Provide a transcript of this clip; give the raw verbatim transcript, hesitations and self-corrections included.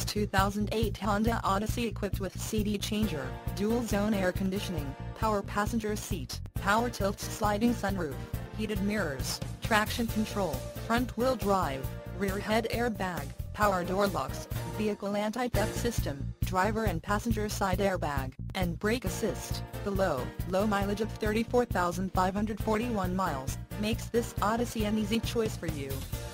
two thousand eight Honda Odyssey equipped with C D changer, dual-zone air conditioning, power passenger seat, power tilt sliding sunroof, heated mirrors, traction control, front-wheel drive, rear head airbag, power door locks, vehicle anti-theft system, driver and passenger side airbag, and brake assist. The low, low mileage of thirty-four thousand five hundred forty-one miles makes this Odyssey an easy choice for you.